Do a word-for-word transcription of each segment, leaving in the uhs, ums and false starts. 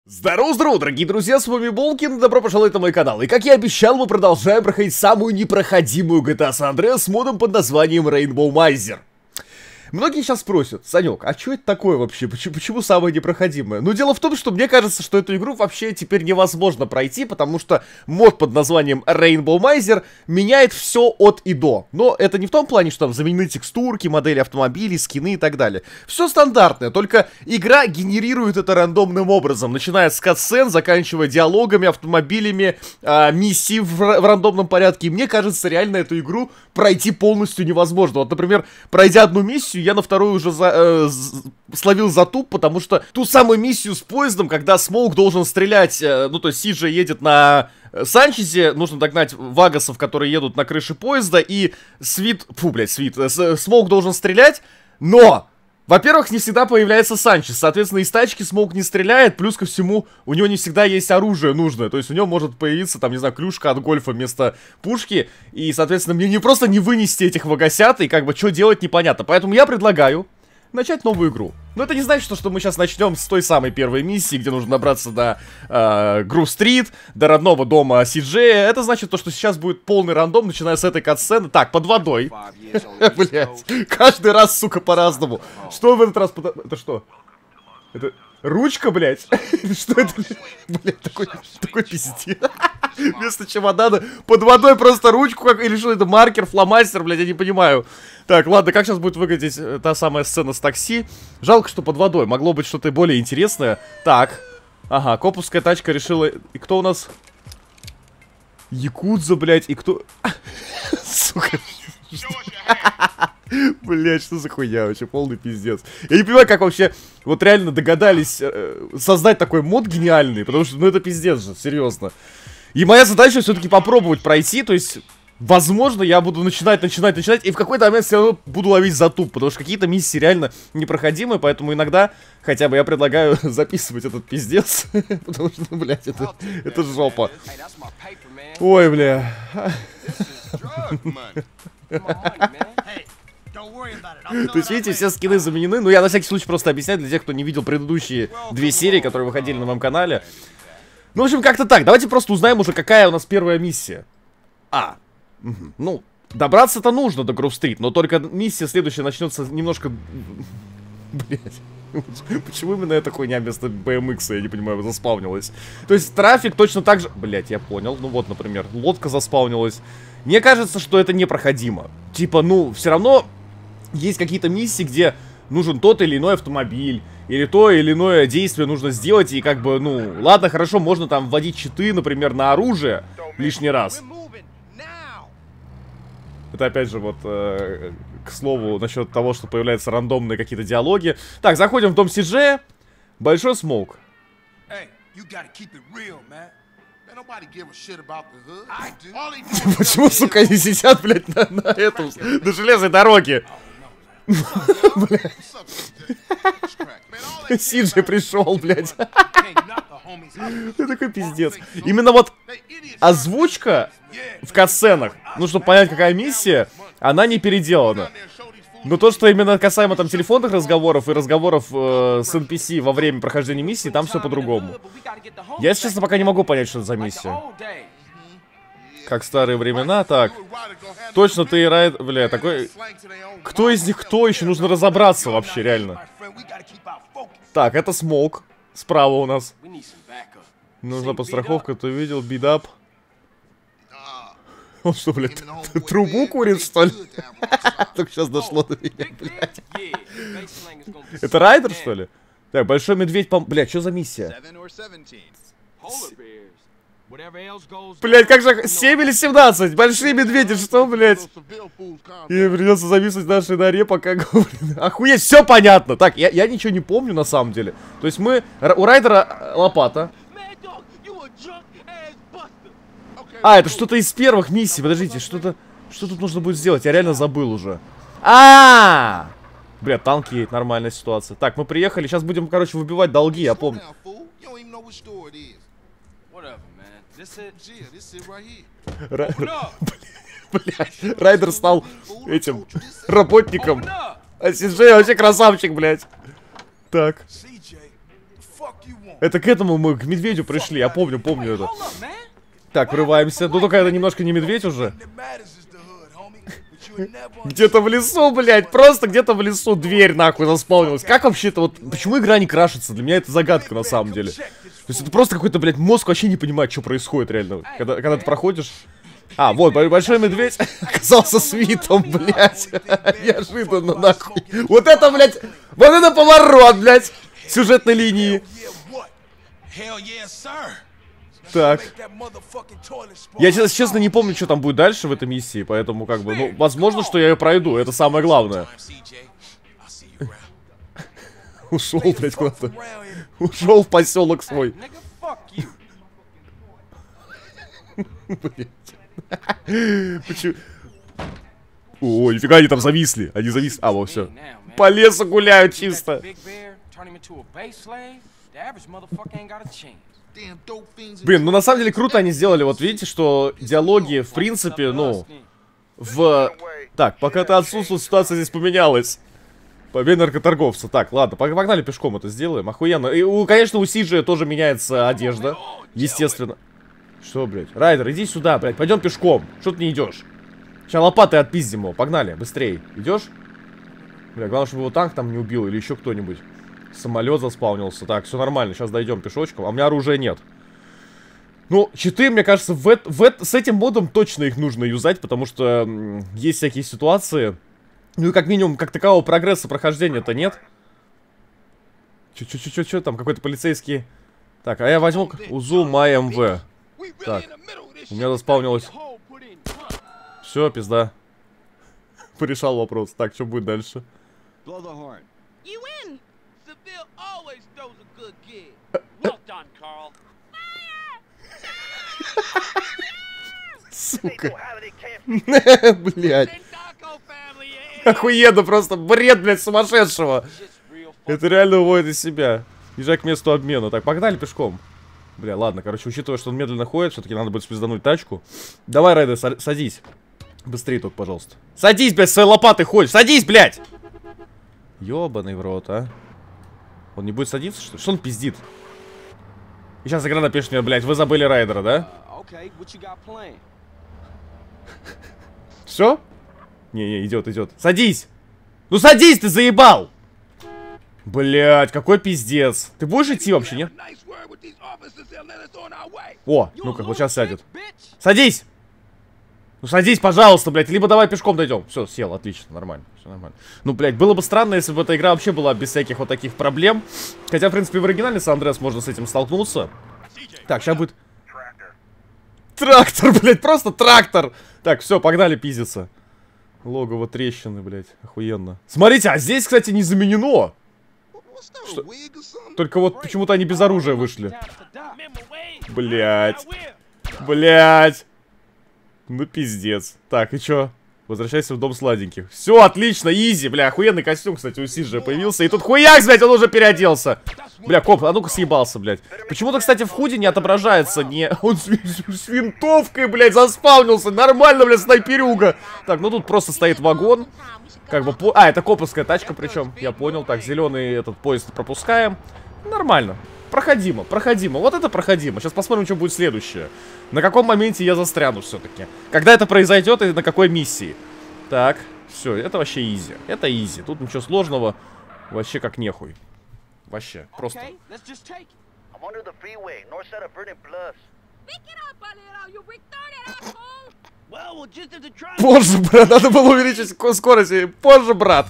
Здорово-здорово, дорогие друзья, с вами Болкин, добро пожаловать на мой канал. И как я обещал, мы продолжаем проходить самую непроходимую джи ти эй San Andreas с модом под названием Rainbow Miser. Многие сейчас спросят: Санек, а что это такое вообще? Почему, почему самое непроходимое? Ну, дело в том, что мне кажется, что эту игру вообще теперь невозможно пройти, потому что мод под названием Rainbow Miser меняет все от и до. Но это не в том плане, что там заменены текстурки, модели автомобилей, скины и так далее. Все стандартное, только игра генерирует это рандомным образом, начиная с катсцен, заканчивая диалогами, автомобилями, э, миссий в, в рандомном порядке. И мне кажется, реально эту игру пройти полностью невозможно. Вот, например, пройдя одну миссию, я на вторую уже за, э, словил затуп, потому что ту самую миссию с поездом, когда Смоук должен стрелять, э, ну то есть Сиджей едет на Санчезе, нужно догнать вагасов, которые едут на крыше поезда, и Свит, фу, блядь, Свит, э, Смоук должен стрелять, но... Во-первых, не всегда появляется Санчес, соответственно, из тачки Смоук не стреляет, плюс ко всему, у него не всегда есть оружие нужное, то есть у него может появиться, там, не знаю, клюшка от гольфа вместо пушки, и, соответственно, мне не просто не вынести этих вагасят, и как бы что делать непонятно, поэтому я предлагаю начать новую игру. Но это не значит, что, что мы сейчас начнем с той самой первой миссии, где нужно добраться до э, Грув-стрит, до родного дома Сиджея. Это значит то, что сейчас будет полный рандом, начиная с этой катсцены. Так, под водой. Блять, каждый раз, сука, по-разному. Что в этот раз под... Это что? Это ручка, блять? Что это? Блять, такой, такой пиздец. Вместо чемодана под водой просто ручку, как... или что это, маркер, фломастер, блять, я не понимаю. Так, ладно, как сейчас будет выглядеть та самая сцена с такси? Жалко, что под водой, могло быть что-то более интересное. Так, ага, копусская тачка решила... И кто у нас? Якудза, блять, и кто... Сука. Блять, что за хуйня вообще, полный пиздец. Я не понимаю, как вообще вот реально догадались э, создать такой мод гениальный, потому что, ну это пиздец же, серьезно. И моя задача все-таки попробовать пройти, то есть, возможно, я буду начинать, начинать, начинать, и в какой-то момент все равно буду ловить затуп, потому что какие-то миссии реально непроходимые, поэтому иногда, хотя бы я предлагаю записывать этот пиздец, потому что, блядь, это, это жопа. Ой, бля. То есть, видите, все скины заменены. Ну, я на всякий случай просто объясняю для тех, кто не видел предыдущие две серии, которые выходили на моем канале. Ну, в общем, как-то так. Давайте просто узнаем уже, какая у нас первая миссия. А, угу. Ну, добраться-то нужно до Грув-стрит, но только миссия следующая начнется немножко... Блять. Почему именно эта хуйня вместо бэ эм икс, я не понимаю, заспаунилась? То есть трафик точно так же... Блять, я понял. Ну вот, например, лодка заспаунилась. Мне кажется, что это непроходимо. Типа, ну, все равно есть какие-то миссии, где нужен тот или иной автомобиль, или то или иное действие нужно сделать, и как бы, ну, ладно, хорошо, можно там вводить читы, например, на оружие лишний раз. Это опять же вот, э, к слову, насчет того, что появляются рандомные какие-то диалоги. Так, заходим в дом Сиджея. Большой Смоук. Почему, сука, они сидят, блядь, на, на этом, на железной дороге? Сиджей пришел, блядь. Это такой пиздец. Именно вот озвучка в катсценах, ну, чтобы понять, какая миссия, она не переделана. Но то, что именно касаемо там телефонных разговоров и разговоров э, с эн пи си во время прохождения миссии, там все по-другому. Я, если честно, пока не могу понять, что это за миссия. Как старые времена, так. Точно ты и Райд... Бля, такой... Кто из них кто? Еще нужно разобраться вообще, реально. Так, это Смоук. Справа у нас. Нужна подстраховка, ты видел? Бидап. Он что, блядь, трубу курит, что ли? Только сейчас дошло до меня, блядь. Это Райдер, что ли? Так, большой медведь, пом... Блядь, что за миссия? Блядь, как же... семь или семнадцать? Большие медведи, что, блядь? И придется зависнуть в нашей норе, пока... Охуеть, все понятно. Так, я, я ничего не помню, на самом деле. То есть мы... У Райдера лопата. А, это что-то из первых миссий. Подождите, что-то... Что тут нужно будет сделать? Я реально забыл уже. А, -а, -а! Бля, танк едет, нормальная ситуация. Так, мы приехали, сейчас будем, короче, выбивать долги, я помню. Блядь, Райдер стал этим работником. А Сиджей вообще красавчик, блядь. Так. Это к этому мы, к медведю пришли, я помню, помню это. Так, врываемся. Ну только это немножко не медведь уже. Где-то в лесу, блядь, просто где-то в лесу дверь нахуй заспаунилась. Как вообще-то вот, почему игра не крашится? Для меня это загадка на самом деле. То есть это просто какой-то, блядь, мозг вообще не понимает, что происходит реально. Когда, когда ты проходишь... А, вот, большой медведь оказался свитом, блядь. Неожиданно, нахуй. Вот это, блядь, вот это поворот, блядь, сюжетной линии. Так. Я сейчас, честно, не помню, что там будет дальше в этой миссии, поэтому, как бы, ну, возможно, что я ее пройду, это самое главное. Ушел, блядь, куда-то. Ушел в поселок свой. Блядь. Почему? О, нифига, они там зависли. Они зависли. А, вот, все. По лесу гуляют чисто. Блин, ну на самом деле круто они сделали. Вот видите, что диалоги, в принципе, ну, в... Так, пока ты отсутствовал, ситуация здесь поменялась. Победа наркоторговца. Так, ладно, погнали пешком это сделаем. Охуенно. И, у, конечно, у Сиджи тоже меняется одежда. Естественно. Что, блядь? Райдер, иди сюда, блядь. Пойдем пешком. Что ты не идешь? Сейчас лопатой отпиздим его. Погнали, быстрее. Идешь? Бля, главное, чтобы его танк там не убил или еще кто-нибудь. Самолет заспаунился. Так, все нормально. Сейчас дойдем пешочком. А у меня оружия нет. Ну, читы, мне кажется, в это, в это, с этим модом точно их нужно юзать, потому что м, есть всякие ситуации. Ну и как минимум, как такового прогресса прохождения-то нет. Чё-чё-чё-чё, там какой-то полицейский. Так, а я возьму УЗУ МАМВ. Так, у меня заспаунилось. Все, пизда. Порешал вопрос. Так, что будет дальше? Сука. Блядь. Охуенно, просто бред, блядь, сумасшедшего. Это реально уводит из себя. Езжай к месту обмена. Так, погнали пешком. Бля, ладно, короче, учитывая, что он медленно ходит, все-таки надо будет спиздануть тачку. Давай, Райдер, садись. Быстрее только, пожалуйста. Садись, блядь, с своей лопатой ходишь. Садись, блядь! Ёбаный в рот, а. Он не будет садиться, что ли? Что он пиздит? И сейчас игра напишет мне, блядь, вы забыли Райдера, да? Все? Не-не, идет, идет. Садись! Ну садись, ты заебал! Блядь, какой пиздец. Ты будешь идти вообще, нет? О, ну-ка, вот сейчас сядет. Садись! Ну садись, пожалуйста, блядь, либо давай пешком дойдем. Все, сел, отлично, нормально, все нормально. Ну, блядь, было бы странно, если бы эта игра вообще была без всяких вот таких проблем. Хотя, в принципе, в оригинале Сан-Андреас можно с этим столкнуться. Так, сейчас будет... Трактор, блядь, просто трактор! Так, все, погнали пиздиться. Логово трещины, блядь, охуенно. Смотрите, а здесь, кстати, не заменено. Что? Только вот почему-то они без оружия вышли. Блядь. Блядь. Ну пиздец. Так, и чё? Возвращайся в дом сладеньких. Все, отлично, изи, бля, охуенный костюм, кстати, у Сиджи появился. И тут хуяк, блядь, он уже переоделся. Бля, коп, а ну-ка съебался, блядь. Почему-то, кстати, в худе не отображается, не... Он с, с винтовкой, блядь, заспавнился. Нормально, блядь, снайперюга. Так, ну тут просто стоит вагон. Как бы, по... а, это коповская тачка, причем, я понял. Так, зеленый этот поезд пропускаем. Нормально. Проходимо, проходимо. Вот это проходимо. Сейчас посмотрим, что будет следующее. На каком моменте я застряну все-таки. Когда это произойдет и на какой миссии. Так, все, это вообще изи. Это изи. Тут ничего сложного. Вообще как нехуй. Вообще, просто. Позже, брат, надо было увеличить скорость. Позже, брат.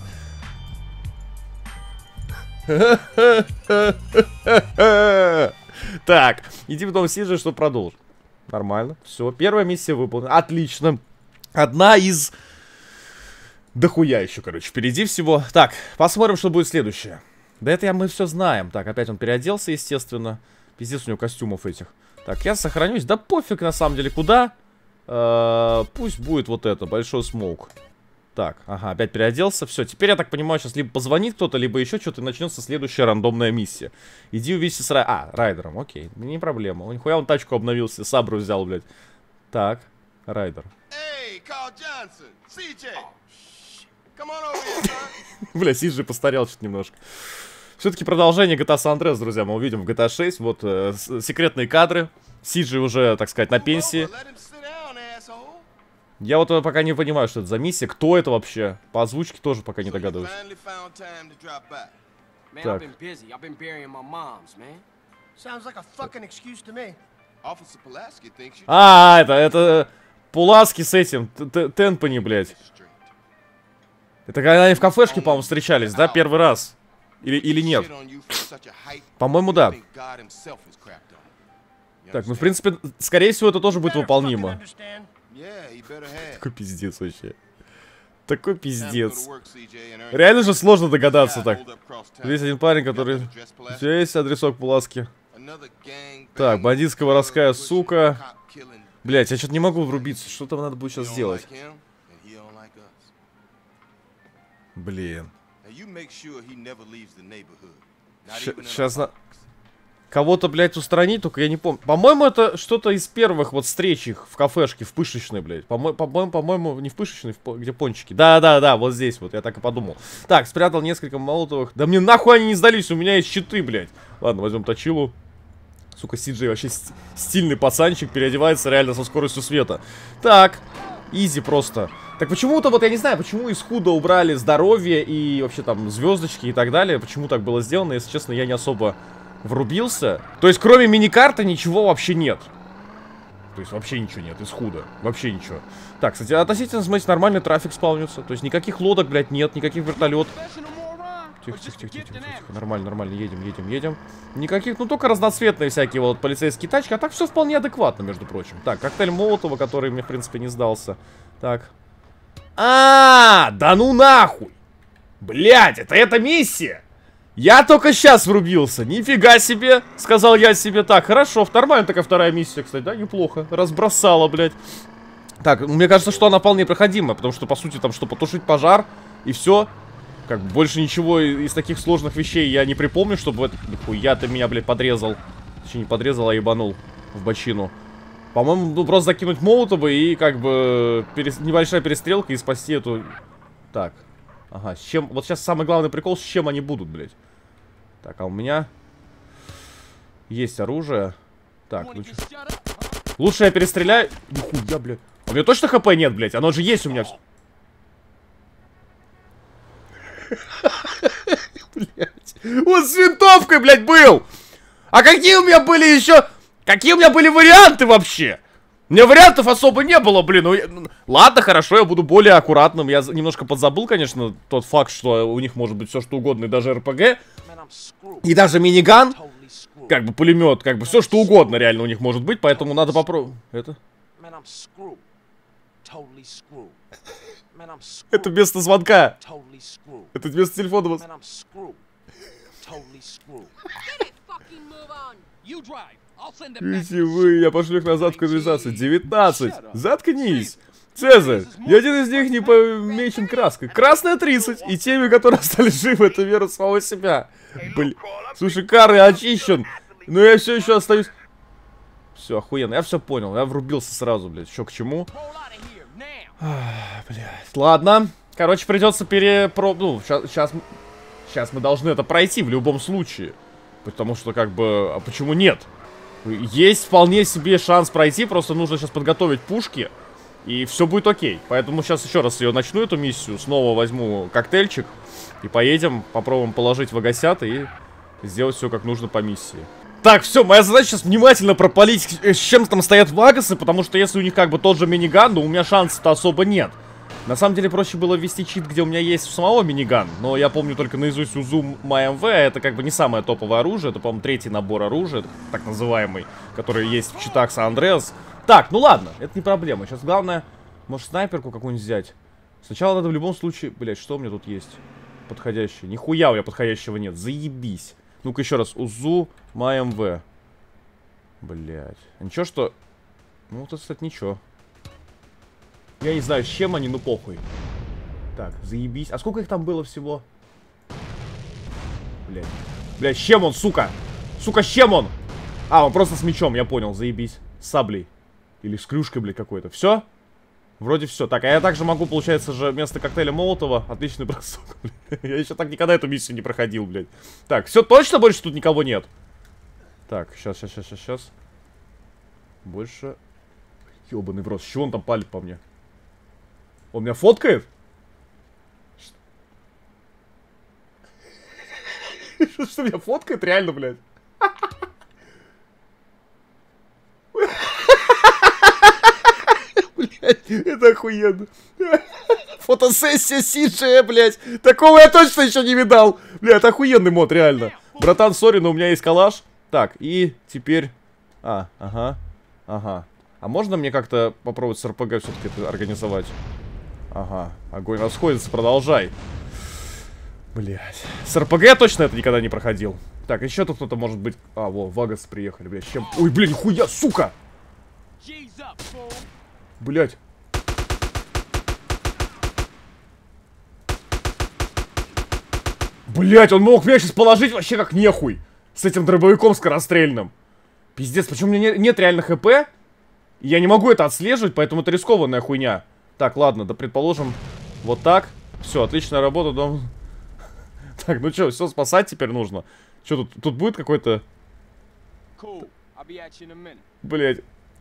Так, иди в дом Сиджи, чтобы продолжить. Нормально, все, первая миссия выполнена. Отлично. Одна из... Дохуя еще, короче, впереди всего. Так, посмотрим, что будет следующее. Да это я, мы все знаем. Так, опять он переоделся, естественно. Пиздец у него костюмов этих. Так, я сохранюсь. Да пофиг, на самом деле, куда? Э-э, пусть будет вот это, большой смоук. Так, ага, опять переоделся. Все, теперь, я так понимаю, сейчас либо позвонит кто-то, либо еще что-то, и начнется следующая рандомная миссия. Иди увидись с Рай... А, Райдером, окей, не проблема. У нихуя он тачку обновился, Сабру взял, блядь. Так, Райдер. Бля, Сиджи постарел что-то немножко. Все-таки продолжение джи ти эй San Andreas, друзья, мы увидим в джи ти эй шесть. Вот э, секретные кадры. Сиджи уже, так сказать, на пенсии. Я вот пока не понимаю, что это за миссия. Кто это вообще? По озвучке тоже пока не догадываюсь. Так. А, это, это... Пуласки с этим, Тенпани, блядь. Это когда они в кафешке, по-моему, встречались, да, первый раз? Или, или нет? По-моему, да. Так, ну, в принципе, скорее всего, это тоже будет выполнимо. Такой пиздец вообще. Такой пиздец. Реально же сложно догадаться так. Здесь один парень, который... У тебя есть адресок Пуласки? Так, бандитская воровская сука. Блять, я что-то не могу врубиться. Что там надо будет сейчас сделать? Блин. Сейчас на... Кого-то, блядь, устранить, только я не помню. По-моему, это что-то из первых вот встреч их в кафешке, в пышечной, блядь. По-моему, по-моему, не в пышечной, в... где пончики. Да-да-да, вот здесь вот, я так и подумал. Так, спрятал несколько молотовых. Да мне нахуй они не сдались, у меня есть щиты, блядь. Ладно, возьмем точилу. Сука, Сиджей вообще стильный пацанчик, переодевается реально со скоростью света. Так, изи просто. Так почему-то, вот я не знаю, почему из худа убрали здоровье и вообще там звездочки и так далее. Почему так было сделано, если честно, я не особо врубился. То есть, кроме миникарты, ничего вообще нет. То есть, вообще ничего нет из худа. Вообще ничего. Так, кстати, относительно, смотрите, нормальный трафик спавнится. То есть, никаких лодок, блядь, нет, никаких вертолетов. Тихо, тихо, тихо, тихо, тихо, тихо. Нормально, нормально, едем, едем, едем. Никаких, ну только разноцветные всякие вот полицейские тачки. А так все вполне адекватно, между прочим. Так, коктейль Молотова, который мне, в принципе, не сдался. Так. А, да ну нахуй! Блять, это эта миссия! Я только сейчас врубился. Нифига себе, сказал я себе. Так, хорошо, нормально такая вторая миссия, кстати, да, неплохо. Разбросала, блядь. Так, мне кажется, что она вполне проходимая, потому что, по сути, там, что, потушить пожар и все. Как бы больше ничего из таких сложных вещей я не припомню, чтобы это... Хуя ты меня, блядь, подрезал. Точнее, не подрезал, а ебанул в бочину. По-моему, ну просто закинуть молотовы и как бы перес... небольшая перестрелка и спасти эту... Так. Ага, с чем... Вот сейчас самый главный прикол, с чем они будут, блядь. Так, а у меня... Есть оружие. Так, ну что... Лучше я перестреляю... Нихуя, блядь. У меня точно хп нет, блядь? Оно же есть у меня... Блять. Он с винтовкой, блядь, был! А какие у меня были еще... Какие у меня были варианты вообще? У меня вариантов особо не было, блин. Ну, я... Ладно, хорошо, я буду более аккуратным. Я немножко подзабыл, конечно, тот факт, что у них может быть все что угодно, и даже эр пэ гэ. И даже миниган. Как бы пулемет, как бы все что угодно реально у них может быть, поэтому надо попробовать. Это? Это вместо звонка. Это вместо телефона. Видите вы, я пошлю их назад в канализацию. девятнадцать. Заткнись. Цезарь, ни один из них не помечен краской. Красная тридцать. И теми, которые остались живы, это вера самого себя. Блин. Слушай, Кары очищен. Но я все еще остаюсь... Все, охуенно. Я все понял. Я врубился сразу, блядь. Что к чему? Блядь. Ладно. Короче, придется перепроб... Ну, сейчас... Сейчас мы должны это пройти в любом случае. Потому что, как бы... А почему нет? Есть вполне себе шанс пройти. Просто нужно сейчас подготовить пушки. И все будет окей. Поэтому сейчас еще раз ее начну, эту миссию. Снова возьму коктейльчик. И поедем, попробуем положить в агасят и сделать все как нужно по миссии. Так, все, моя задача сейчас внимательно пропалить, с чем там стоят вагасы. Потому что если у них как бы тот же миниган, то у меня шансов-то особо нет. На самом деле проще было ввести чит, где у меня есть у самого миниган. Но я помню только наизусть УЗУ МАМВ. Это как бы не самое топовое оружие. Это, по-моему, третий набор оружия, так называемый, который есть в читах San Andreas. Так, ну ладно, это не проблема. Сейчас главное, может, снайперку какую-нибудь взять. Сначала надо в любом случае... Блять, что у меня тут есть подходящее? Нихуя у меня подходящего нет. Заебись. Ну-ка еще раз. УЗУ МАМВ. Блять. Ничего, что... Ну, вот это, кстати, ничего. Я не знаю, с чем они, ну похуй. Так, заебись. А сколько их там было всего? Блять. Блять, с чем он, сука? Сука, с чем он? А, он просто с мечом, я понял, заебись. С саблей. Или с клюшкой, блядь, какой-то. Все? Вроде все. Так, а я также могу, получается же, вместо коктейля Молотова отличный бросок. Я еще так никогда эту миссию не проходил, блядь. Так, все точно больше тут никого нет? Так, сейчас, сейчас, сейчас, сейчас. Больше... Ёбаный в рот. С чего он там палит по мне? Он меня фоткает? Что, меня фоткает? Реально, блядь. Блядь, это охуенно. Фотосессия Сиджея, блядь. Такого я точно еще не видал. Блядь, это охуенный мод, реально. Братан, сори, но у меня есть калаш. Так, и теперь... А, ага, ага. А можно мне как-то попробовать с РПГ все-таки это организовать? Ага, огонь расходится, продолжай. Блядь. С РПГ я точно это никогда не проходил. Так, еще тут кто-то может быть... А, во, Вагас приехали, блядь. Чем... Ой, блин, нихуя, сука! Блядь. Блядь, он мог меня сейчас положить вообще как нехуй. С этим дробовиком скорострельным. Пиздец, почему у меня нет, нет реально ХП? Я не могу это отслеживать, поэтому это рискованная хуйня. Так, ладно, да предположим, вот так. Все, отличная работа, дом. Так, ну что, все, спасать теперь нужно. Что тут? Тут будет какой-то... Блять.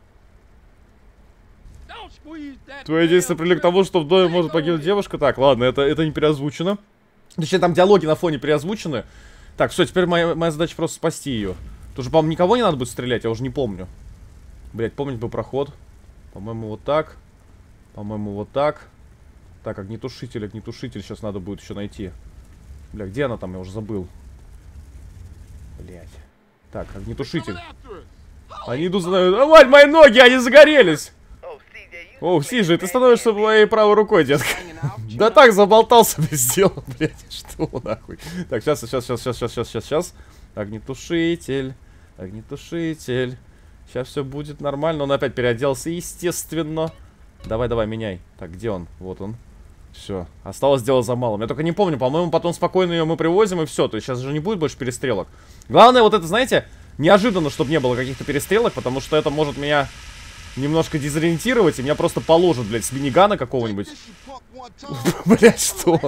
Твое действие привели к тому, что в доме может погибнуть девушка. Так, ладно, это, это не переозвучено. Точнее, там диалоги на фоне переозвучены. Так, все, теперь моя, моя задача просто спасти ее. Тут же, по-моему, никого не надо будет стрелять, я уже не помню. Блять, помнить бы проход. По-моему, вот так. По-моему, вот так. Так, огнетушитель, огнетушитель сейчас надо будет еще найти. Бля, где она там? Я уже забыл. Блять. Так, огнетушитель. Они идут за мной. Давай, мои ноги, они загорелись. О, Сиджей, ты становишься моей правой рукой, детка. Да так, заболтался без дела, блядь. Что нахуй? Так, сейчас, сейчас, сейчас, сейчас, сейчас, сейчас, сейчас. Огнетушитель. Огнетушитель. Сейчас все будет нормально. Он опять переоделся, естественно. Давай, давай, меняй. Так, где он? Вот он. Все. Осталось дело за малым. Я только не помню, по-моему, потом спокойно ее мы привозим и все. То есть сейчас же не будет больше перестрелок. Главное, вот это, знаете, неожиданно, чтобы не было каких-то перестрелок, потому что это может меня немножко дезориентировать, и меня просто положат, блядь, с минигана какого-нибудь. Блядь, что?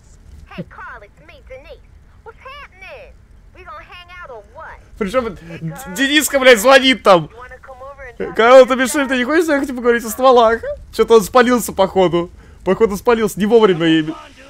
Причем Дениска, блядь, звонит там. Карл, ты мешаешь, ты не хочешь ехать поговорить о стволах? Что-то он спалился, походу. Походу спалился, не вовремя ими.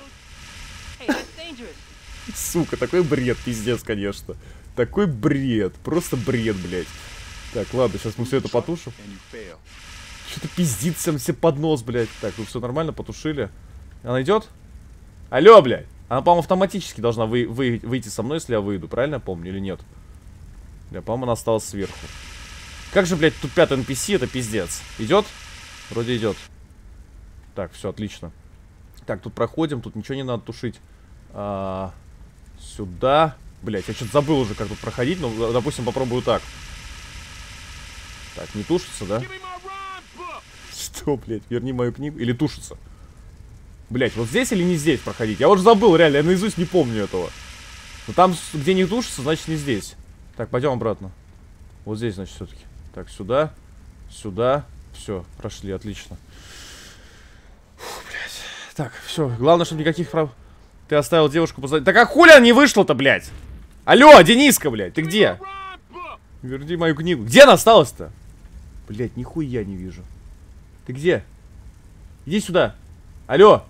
Сука, такой бред, пиздец, конечно. Такой бред, просто бред, блядь. Так, ладно, сейчас мы все это потушим. Что-то пиздит всем себе под нос, блядь. Так, ну все нормально, потушили. Она идет? Алло, блядь. Она, по-моему, автоматически должна вы, вы, выйти со мной, если я выйду. Правильно я помню или нет? Бля, по-моему, она осталась сверху. Как же, блядь, тут пятый эн пи си, это пиздец. Идет? Вроде идет. Так, все, отлично. Так, тут проходим, тут ничего не надо тушить. А, сюда. Блядь, я что-то забыл уже, как тут проходить, но, допустим, попробую так. Так, не тушится, да? Что, блядь, верни мою книгу. Или тушится? Блядь, вот здесь или не здесь проходить? Я уже забыл, реально, я наизусть не помню этого. Но там, где не тушится, значит не здесь. Так, пойдем обратно. Вот здесь, значит, все-таки. Так, сюда, сюда. Все, прошли, отлично. Фу, блядь. Так, все, главное, чтобы никаких прав... Ты оставил девушку позади. Так а хули она не вышла-то, блядь? Алло, Дениска, блядь, ты где? Верни мою книгу. Где она осталась-то? Блядь, нихуя не вижу. Ты где? Иди сюда. Алло.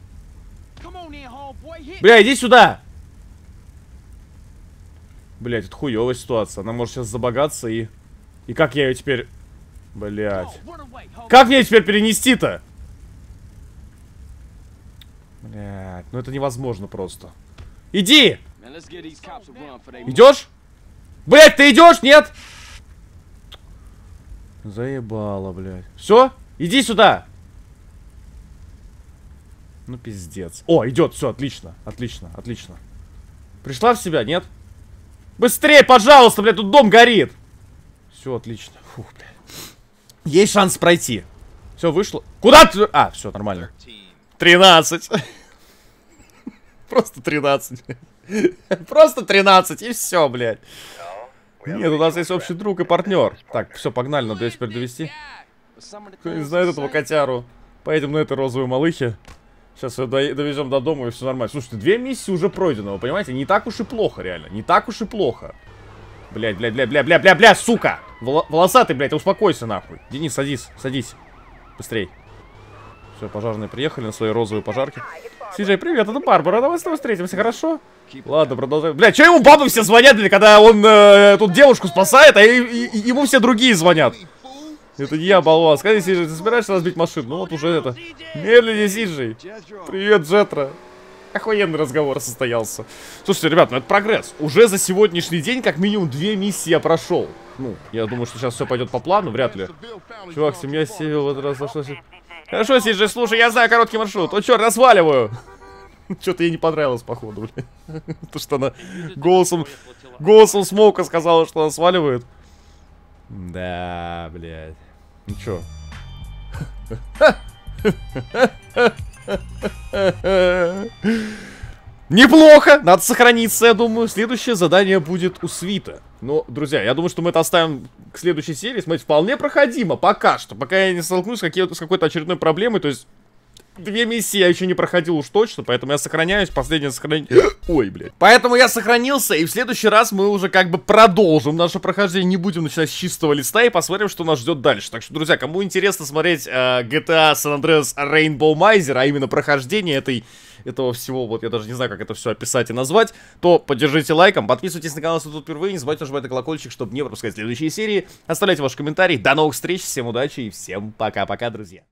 Бля, иди сюда. Блядь, это хуёвая ситуация. Она может сейчас забагаться и... И как я ее теперь... Блядь. Как мне теперь перенести-то? Блядь, ну это невозможно просто. Иди! Идешь? Блядь, ты идешь? Нет? Заебало, блядь. Все? Иди сюда. Ну, пиздец. О, идет, все, отлично. Отлично, отлично. Пришла в себя, нет? Быстрее, пожалуйста, блядь, тут дом горит. Все, отлично. Фух, блядь. Есть шанс пройти. Все, вышло. Куда ты? А, все, нормально. тринадцать. Просто тринадцать. Просто тринадцать, и все, блядь. Нет, у нас есть общий друг и партнер. Так, все, погнали, надо ее теперь довести. Кто не знает этого котяру? Поедем на этой розовой малыхе. Сейчас ее довезем до дома и все нормально. Слушайте, две миссии уже пройдено, вы понимаете? Не так уж и плохо, реально. Не так уж и плохо. Блядь, блядь, блядь, блядь, блядь, блядь, блядь, сука! Вол волосатый, блядь, успокойся, нахуй. Денис, садись, садись. Быстрей. Все, пожарные приехали на своей розовой пожарке. Сиджей, привет, это Барбара, давай с тобой встретимся, хорошо? Ладно, продолжаем. Блядь, что ему бабы все звонят, блядь, когда он э, тут девушку спасает, а и, и, и, ему все другие звонят? Это не я, болван. Скажи, Сиджей, ты собираешься разбить машину? Ну вот уже это. Медленнее, Сиджей. Привет, Джетра. Охуенный разговор состоялся. Слушайте, ребят, ну это прогресс. Уже за сегодняшний день как минимум две миссии я прошел. Ну, я думаю, что сейчас все пойдет по плану, вряд ли. Чувак, семья севел в этот раз зашлась. Хорошо, Сиджей, слушай, я знаю короткий маршрут. О, черт, разваливаю. Что-то ей не понравилось, походу, блядь. То, что она голосом, голосом Смоука сказала, что она сваливает. Да, блядь. Ну чё? Неплохо, надо сохраниться, я думаю. Следующее задание будет у Свита. Но, друзья, я думаю, что мы это оставим к следующей серии. Смотрите, вполне проходимо, пока что. Пока я не столкнусь с, с какой-то очередной проблемой. То есть, две миссии я еще не проходил уж точно. Поэтому я сохраняюсь, последнее сохранение. Ой, блядь. Поэтому я сохранился, и в следующий раз мы уже как бы продолжим наше прохождение. Не будем начинать с чистого листа и посмотрим, что нас ждет дальше. Так что, друзья, кому интересно смотреть э, джи ти эй San Andreas Rainbow Miser, а именно прохождение этой... этого всего, вот я даже не знаю, как это все описать и назвать, то поддержите лайком, подписывайтесь на канал, если тут впервые, не забывайте нажимать на колокольчик, чтобы не пропускать следующие серии, оставляйте ваши комментарии, до новых встреч, всем удачи и всем пока-пока, друзья.